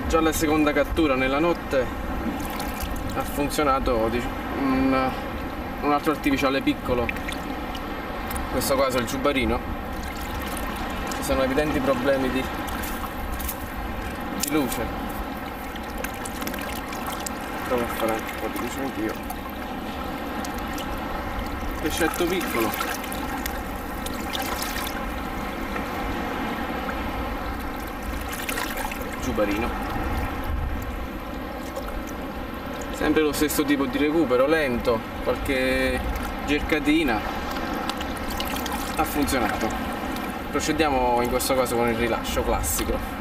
già la seconda cattura nella notte ha funzionato un altro artificiale piccolo, in questo caso il giubarino. Ci sono evidenti problemi di luce. Provo a fare un po' di luce anch'io. Pescetto piccolo. Giubarino. Sempre lo stesso tipo di recupero, lento, qualche cercatina. Ha funzionato. Procediamo in questo caso con il rilascio classico.